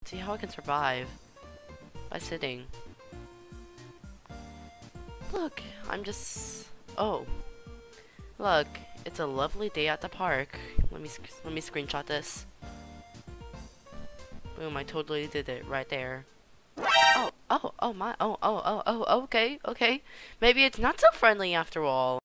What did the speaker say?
See how I can survive by sitting. Look, I'm just... Oh. Look, it's a lovely day at the park. Let me screenshot this. Boom, I totally did it right there. Oh, okay, okay. Maybe it's not so friendly after all.